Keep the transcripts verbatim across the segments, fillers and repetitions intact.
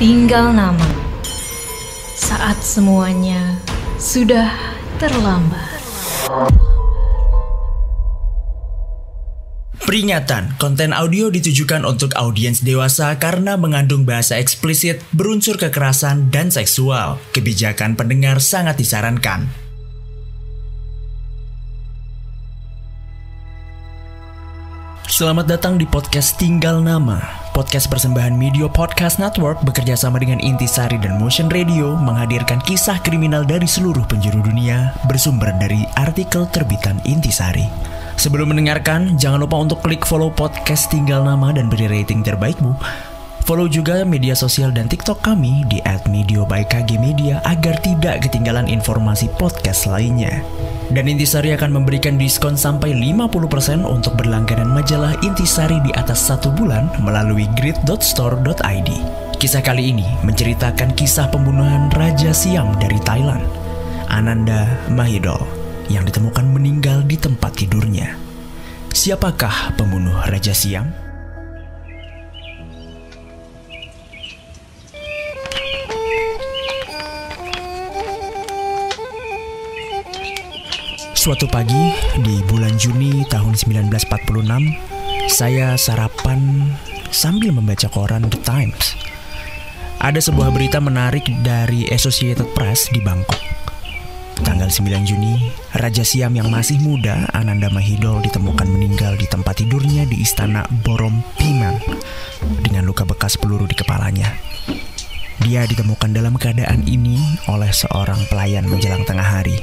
tinggal nama. Saat semuanya sudah terlambat. Peringatan, konten audio ditujukan untuk audiens dewasa karena mengandung bahasa eksplisit, berunsur kekerasan, dan seksual. Kebijakan pendengar sangat disarankan. Selamat datang di podcast Tinggal Nama. Podcast persembahan Media Podcast Network bekerja sama dengan Intisari dan Motion Radio menghadirkan kisah kriminal dari seluruh penjuru dunia bersumber dari artikel terbitan Intisari. Sebelum mendengarkan, jangan lupa untuk klik follow podcast Tinggal Nama dan beri rating terbaikmu. Follow juga media sosial dan TikTok kami di at medio by k g media agar tidak ketinggalan informasi podcast lainnya. Dan Intisari akan memberikan diskon sampai lima puluh persen untuk berlangganan majalah Intisari di atas satu bulan melalui grid dot store dot i d. Kisah kali ini menceritakan kisah pembunuhan Raja Siam dari Thailand, Ananda Mahidol, yang ditemukan meninggal di tempat tidurnya. Siapakah pembunuh Raja Siam? Suatu pagi di bulan Juni tahun sembilan belas empat puluh enam, saya sarapan sambil membaca koran The Times. Ada sebuah berita menarik dari Associated Press di Bangkok. Tanggal sembilan Juni, Raja Siam yang masih muda, Ananda Mahidol, ditemukan meninggal di tempat tidurnya di istana Borompiman dengan luka bekas peluru di kepalanya. Dia ditemukan dalam keadaan ini oleh seorang pelayan menjelang tengah hari.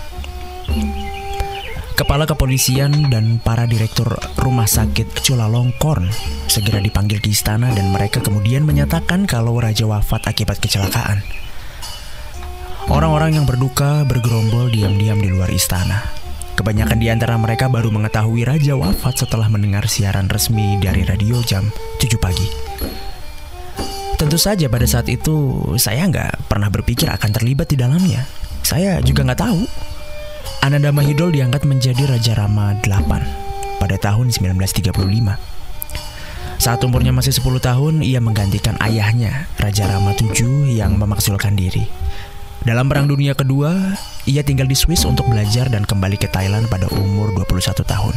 Kepala kepolisian dan para direktur rumah sakit Chulalongkorn segera dipanggil ke istana dan mereka kemudian menyatakan kalau raja wafat akibat kecelakaan. Orang-orang yang berduka bergerombol diam-diam di luar istana. Kebanyakan di antara mereka baru mengetahui raja wafat setelah mendengar siaran resmi dari radio jam tujuh pagi. Tentu saja pada saat itu saya nggak pernah berpikir akan terlibat di dalamnya. Saya juga nggak tahu. Ananda Mahidol diangkat menjadi Raja Rama delapan pada tahun sembilan belas tiga puluh lima. Saat umurnya masih sepuluh tahun, ia menggantikan ayahnya, Raja Rama tujuh, yang memakzulkan diri. Dalam Perang Dunia Kedua, ia tinggal di Swiss untuk belajar dan kembali ke Thailand pada umur dua puluh satu tahun.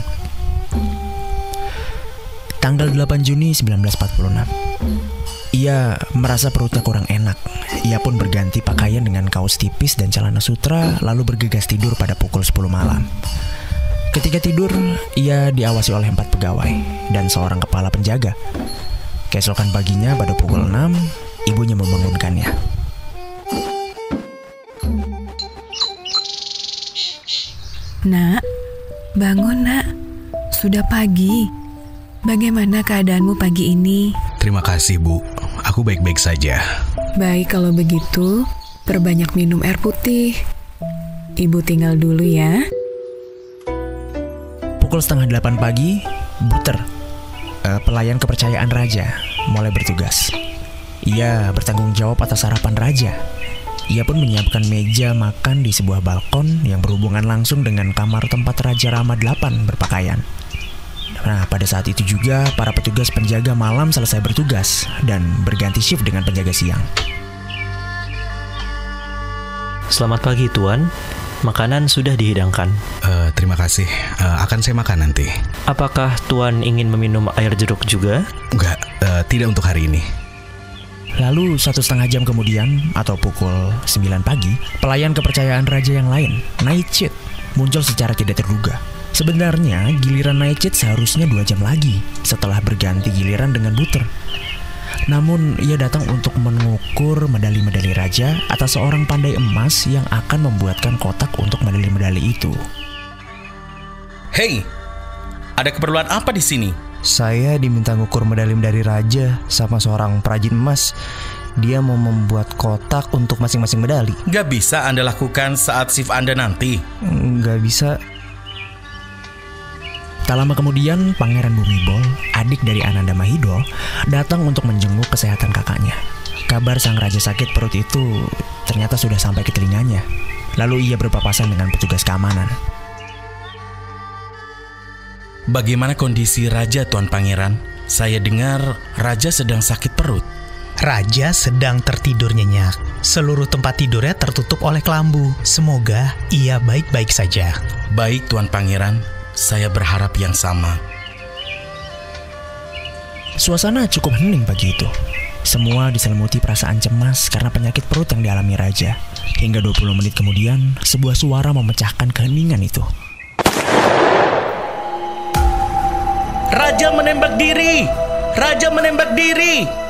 Tanggal delapan Juni sembilan belas empat puluh enam, ia merasa perutnya kurang enak. Ia pun berganti pakaian dengan kaos tipis dan celana sutra, lalu bergegas tidur pada pukul sepuluh malam. Ketika tidur, ia diawasi oleh empat pegawai dan seorang kepala penjaga. Keesokan paginya pada pukul enam, ibunya membangunkannya. Nak, bangun nak. Sudah pagi. Bagaimana keadaanmu pagi ini? Terima kasih, Bu. Aku baik-baik saja. Baik, kalau begitu, perbanyak minum air putih. Ibu tinggal dulu ya. Pukul setengah delapan pagi, Buter, uh, pelayan kepercayaan raja, mulai bertugas. Ia bertanggung jawab atas sarapan raja. Ia pun menyiapkan meja makan di sebuah balkon yang berhubungan langsung dengan kamar tempat Raja Rama delapan berpakaian. Nah, pada saat itu juga para petugas penjaga malam selesai bertugas dan berganti shift dengan penjaga siang. Selamat pagi, Tuan. Makanan sudah dihidangkan. Uh, terima kasih. Uh, akan saya makan nanti. Apakah Tuan ingin meminum air jeruk juga? Enggak, uh, tidak untuk hari ini. Lalu satu setengah jam kemudian, atau pukul sembilan pagi, pelayan kepercayaan raja yang lain, Naicit, muncul secara tidak terduga. Sebenarnya giliran Naicit seharusnya dua jam lagi setelah berganti giliran dengan Buter. Namun ia datang untuk mengukur medali-medali raja atas seorang pandai emas yang akan membuatkan kotak untuk medali-medali itu. Hei, ada keperluan apa di sini? Saya diminta ngukur medali-medali raja sama seorang perajin emas. Dia mau membuat kotak untuk masing-masing medali. Gak bisa Anda lakukan saat shift Anda nanti? Gak bisa. Tak lama kemudian, Pangeran Bumibol, adik dari Ananda Mahidol, datang untuk menjenguk kesehatan kakaknya. Kabar sang raja sakit perut itu ternyata sudah sampai ke telinganya. Lalu ia berpapasan dengan petugas keamanan. Bagaimana kondisi raja, Tuan Pangeran? Saya dengar raja sedang sakit perut. Raja sedang tertidur nyenyak. Seluruh tempat tidurnya tertutup oleh kelambu. Semoga ia baik-baik saja. Baik, Tuan Pangeran. Saya berharap yang sama. Suasana cukup hening pagi itu. Semua diselimuti perasaan cemas karena penyakit perut yang dialami Raja. Hingga dua puluh menit kemudian, sebuah suara memecahkan keheningan itu. Raja menembak diri! Raja menembak diri!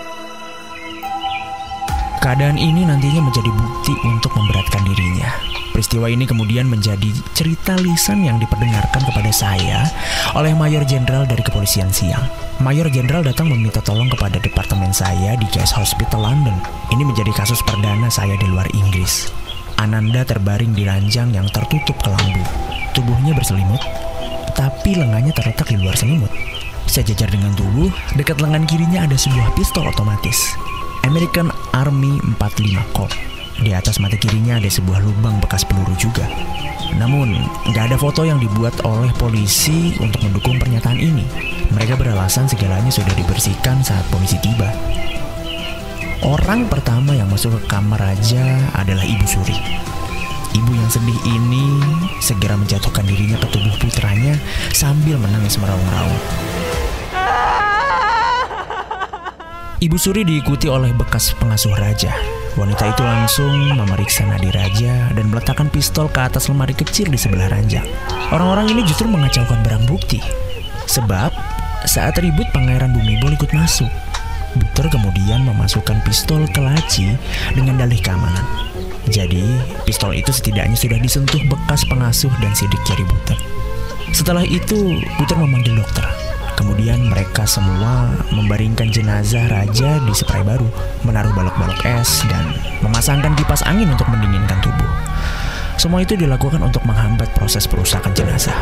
Keadaan ini nantinya menjadi bukti untuk memberatkan dirinya. Peristiwa ini kemudian menjadi cerita lisan yang diperdengarkan kepada saya oleh Mayor Jenderal dari Kepolisian Siang. Mayor Jenderal datang meminta tolong kepada departemen saya di Case Hospital London. Ini menjadi kasus perdana saya di luar Inggris. Ananda terbaring di ranjang yang tertutup kelambu. Tubuhnya berselimut, tapi lengannya terletak di luar selimut. Sejajar dengan tubuh, dekat lengan kirinya ada sebuah pistol otomatis American Army empat puluh lima Colt. Di atas mata kirinya ada sebuah lubang bekas peluru juga. Namun, nggak ada foto yang dibuat oleh polisi untuk mendukung pernyataan ini. Mereka beralasan segalanya sudah dibersihkan saat polisi tiba. Orang pertama yang masuk ke kamar Raja adalah Ibu Suri. Ibu yang sedih ini segera menjatuhkan dirinya ke tubuh putranya sambil menangis meraung-raung. Ibu Suri diikuti oleh bekas pengasuh Raja. Wanita itu langsung memeriksa nadi Raja dan meletakkan pistol ke atas lemari kecil di sebelah ranjang. Orang-orang ini justru mengacaukan barang bukti. Sebab saat ribut Pangeran Bumibol ikut masuk. Buter kemudian memasukkan pistol ke laci dengan dalih keamanan. Jadi, pistol itu setidaknya sudah disentuh bekas pengasuh dan sidik jari Buter. Setelah itu, Buter memanggil dokter. Kemudian mereka semua membaringkan jenazah Raja di spray baru, menaruh balok-balok es, dan memasangkan kipas angin untuk mendinginkan tubuh. Semua itu dilakukan untuk menghambat proses perusakan jenazah.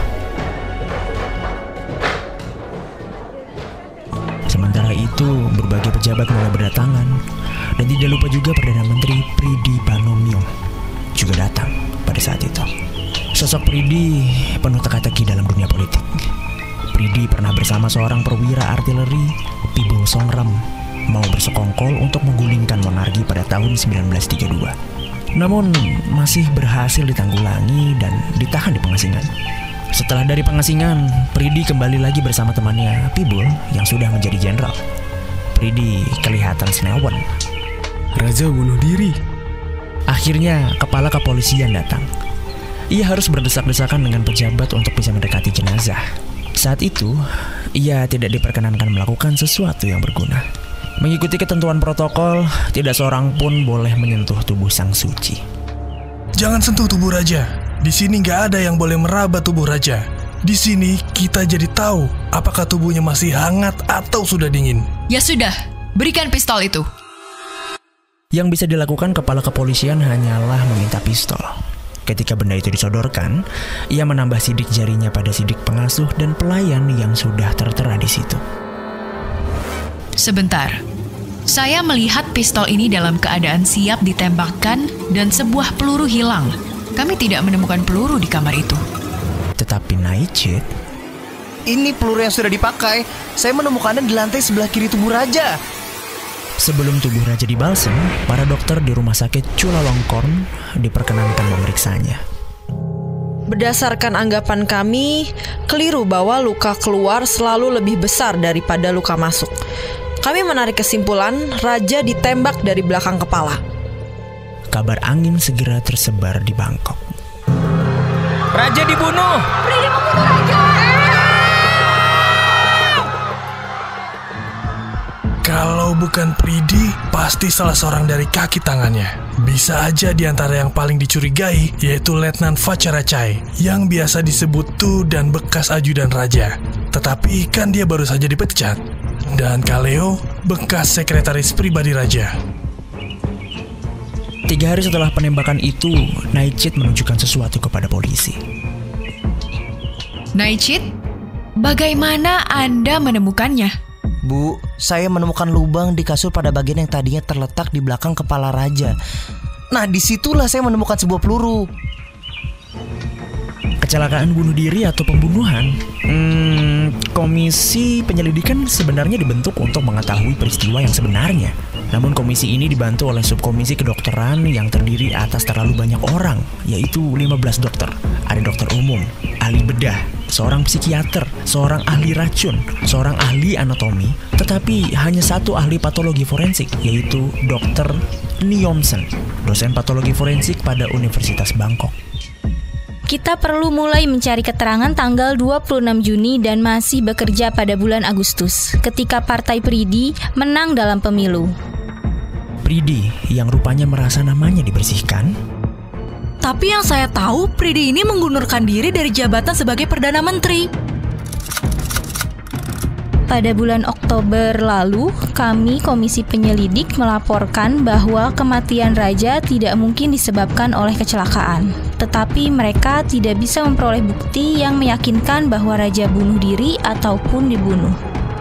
Sementara itu, berbagai pejabat mulai berdatangan, dan tidak lupa juga Perdana Menteri Pridi Banomyong juga datang pada saat itu. Sosok Pridi penuh teka-teki dalam dunia politik. Pridi pernah bersama seorang perwira artileri, Pibul Songram, mau bersekongkol untuk menggulingkan monarki pada tahun sembilan belas tiga puluh dua. Namun masih berhasil ditanggulangi dan ditahan di pengasingan. Setelah dari pengasingan, Pridi kembali lagi bersama temannya Pibul yang sudah menjadi jenderal. Pridi kelihatan senewan. Raja bunuh diri. Akhirnya kepala kepolisian datang. Ia harus berdesak-desakan dengan pejabat untuk bisa mendekati jenazah. Saat itu, ia tidak diperkenankan melakukan sesuatu yang berguna. Mengikuti ketentuan protokol, tidak seorang pun boleh menyentuh tubuh sang suci. Jangan sentuh tubuh Raja. Di sini nggak ada yang boleh meraba tubuh Raja. Di sini kita jadi tahu apakah tubuhnya masih hangat atau sudah dingin. Ya sudah, berikan pistol itu. Yang bisa dilakukan kepala kepolisian hanyalah meminta pistol. Ketika benda itu disodorkan, ia menambah sidik jarinya pada sidik pengasuh dan pelayan yang sudah tertera di situ. Sebentar, saya melihat pistol ini dalam keadaan siap ditembakkan dan sebuah peluru hilang. Kami tidak menemukan peluru di kamar itu. Tetapi Nightshade, ini peluru yang sudah dipakai. Saya menemukannya di lantai sebelah kiri tubuh Raja. Sebelum tubuh Raja dibalsem, para dokter di rumah sakit Chulalongkorn diperkenankan memeriksanya. Berdasarkan anggapan kami, keliru bahwa luka keluar selalu lebih besar daripada luka masuk. Kami menarik kesimpulan Raja ditembak dari belakang kepala. Kabar angin segera tersebar di Bangkok. Raja dibunuh! Pridi membunuh Raja! Kalau bukan Pridi, pasti salah seorang dari kaki tangannya. Bisa aja di antara yang paling dicurigai, yaitu Letnan Vacarachai, yang biasa disebut Tu dan bekas ajudan Raja. Tetapi kan dia baru saja dipecat. Dan Kaleo, bekas sekretaris pribadi Raja. Tiga hari setelah penembakan itu, Nightshade menunjukkan sesuatu kepada polisi. Nightshade, bagaimana Anda menemukannya? Bu, saya menemukan lubang di kasur pada bagian yang tadinya terletak di belakang kepala Raja. Nah, disitulah saya menemukan sebuah peluru. Kecelakaan bunuh diri atau pembunuhan? Hmm, Komisi penyelidikan sebenarnya dibentuk untuk mengetahui peristiwa yang sebenarnya. Namun komisi ini dibantu oleh subkomisi kedokteran yang terdiri atas terlalu banyak orang, yaitu lima belas dokter. Ada dokter umum, ahli bedah, seorang psikiater, seorang ahli racun, seorang ahli anatomi, tetapi hanya satu ahli patologi forensik, yaitu dokter Niomsen, dosen patologi forensik pada Universitas Bangkok. Kita perlu mulai mencari keterangan tanggal dua puluh enam Juni dan masih bekerja pada bulan Agustus, ketika Partai Pridi menang dalam pemilu. Pridi yang rupanya merasa namanya dibersihkan. Tapi yang saya tahu, Pridi ini mengundurkan diri dari jabatan sebagai Perdana Menteri. Pada bulan Oktober lalu, kami Komisi Penyelidik melaporkan bahwa kematian Raja tidak mungkin disebabkan oleh kecelakaan. Tetapi mereka tidak bisa memperoleh bukti yang meyakinkan bahwa Raja bunuh diri ataupun dibunuh.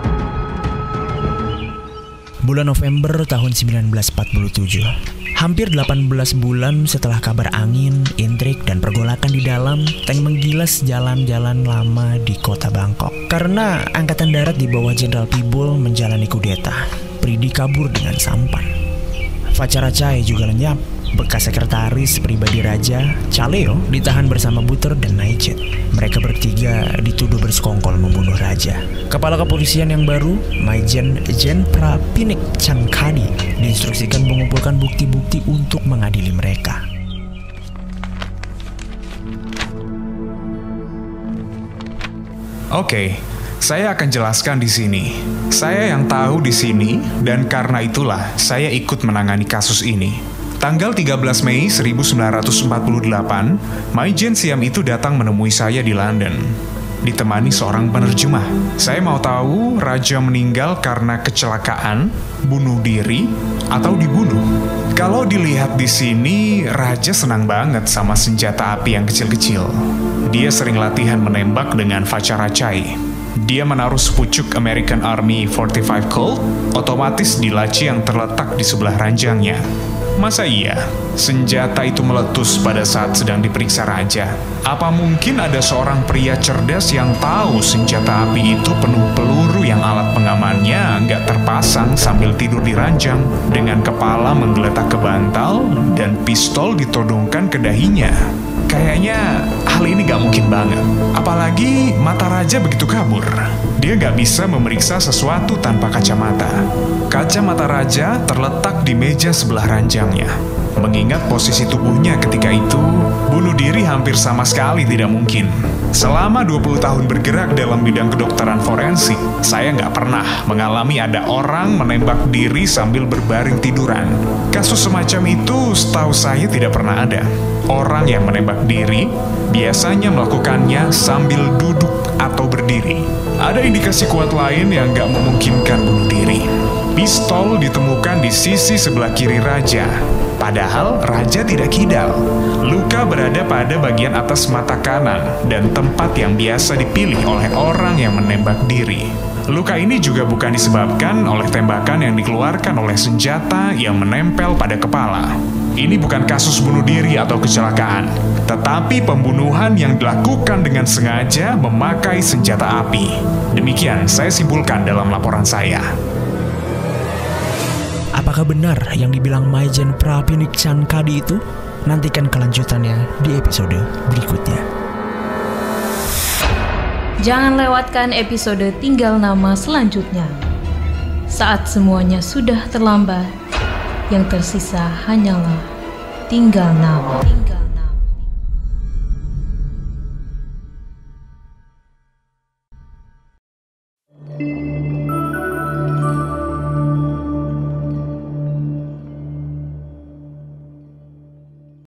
Bulan November tahun sembilan belas empat puluh tujuh. Hampir delapan belas bulan setelah kabar angin, intrik, dan pergolakan di dalam, tank menggilas jalan-jalan lama di kota Bangkok. Karena Angkatan Darat di bawah Jenderal Pibul menjalani kudeta, Pridi kabur dengan sampan. Facharachai juga lenyap. Bekas sekretaris pribadi Raja, Chaleo, ditahan bersama Buter dan Naichet. Mereka bertiga dituduh bersekongkol membunuh Raja. Kepala kepolisian yang baru, Maijen Jenpra Pinik Chankadi, diinstruksikan mengumpulkan bukti-bukti untuk mengadili mereka. Oke, saya akan jelaskan di sini. Saya yang tahu di sini, dan karena itulah saya ikut menangani kasus ini. Tanggal tiga belas Mei seribu sembilan ratus empat puluh delapan, Maijen Siam itu datang menemui saya di London, ditemani seorang penerjemah. Saya mau tahu Raja meninggal karena kecelakaan, bunuh diri, atau dibunuh. Kalau dilihat di sini, Raja senang banget sama senjata api yang kecil-kecil. Dia sering latihan menembak dengan Facharachai. Dia menaruh sepucuk American Army forty-five Colt otomatis di laci yang terletak di sebelah ranjangnya. Masa iya, senjata itu meletus pada saat sedang diperiksa Raja? Apa mungkin ada seorang pria cerdas yang tahu senjata api itu penuh peluru yang alat pengamannya nggak terpasang sambil tidur di ranjang, dengan kepala menggeletak ke bantal dan pistol ditodongkan ke dahinya? Kayaknya hal ini gak mungkin banget. Apalagi mata Raja begitu kabur. Dia gak bisa memeriksa sesuatu tanpa kacamata. Kacamata Raja terletak di meja sebelah ranjangnya. Mengingat posisi tubuhnya ketika itu, bunuh diri hampir sama sekali tidak mungkin. Selama dua puluh tahun bergerak dalam bidang kedokteran forensik, saya nggak pernah mengalami ada orang menembak diri sambil berbaring tiduran. Kasus semacam itu setahu saya tidak pernah ada. Orang yang menembak diri biasanya melakukannya sambil duduk atau berdiri. Ada indikasi kuat lain yang nggak memungkinkan bunuh diri. Pistol ditemukan di sisi sebelah kiri Raja. Padahal Raja tidak kidal. Luka berada pada bagian atas mata kanan dan tempat yang biasa dipilih oleh orang yang menembak diri. Luka ini juga bukan disebabkan oleh tembakan yang dikeluarkan oleh senjata yang menempel pada kepala. Ini bukan kasus bunuh diri atau kecelakaan, tetapi pembunuhan yang dilakukan dengan sengaja memakai senjata api. Demikian saya simpulkan dalam laporan saya. Apakah benar yang dibilang Maijen Prapinik Chankadi itu? Nantikan kelanjutannya di episode berikutnya. Jangan lewatkan episode Tinggal Nama selanjutnya. Saat semuanya sudah terlambat, yang tersisa hanyalah tinggal nama. Tinggal.